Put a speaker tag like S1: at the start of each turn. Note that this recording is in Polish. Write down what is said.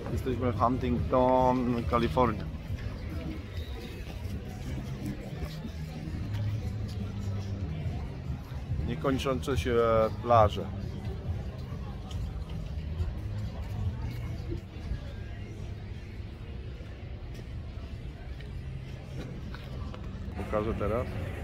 S1: Jesteśmy w Huntington, Kalifornia. Niekończące się plaże. Pokażę teraz.